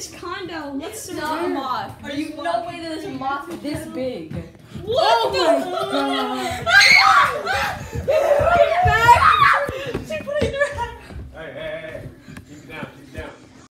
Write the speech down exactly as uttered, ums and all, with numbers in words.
this condo. What's It's not a moth. Are you There's no way that there's a moth this big. What Oh the? my